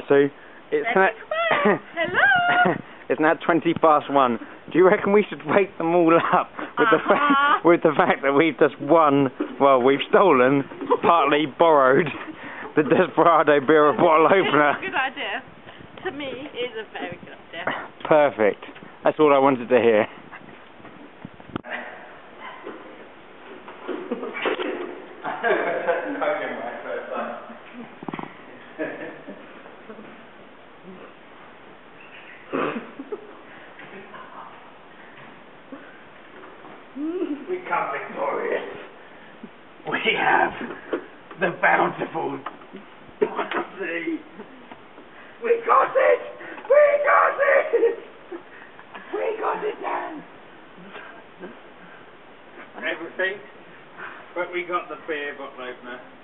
Sue. It's now Hello. it's now 1:20. Do you reckon we should wake them all up with the fact that we've just won? Well, we've stolen, partly borrowed, the Desperado beer bottle opener. It's a good idea. To me, it's a very good idea. Perfect. That's all I wanted to hear. We come victorious. We have the bountiful sea. We got it! We got it! We got it, Dan! Everything, but we got the beer bottle opener.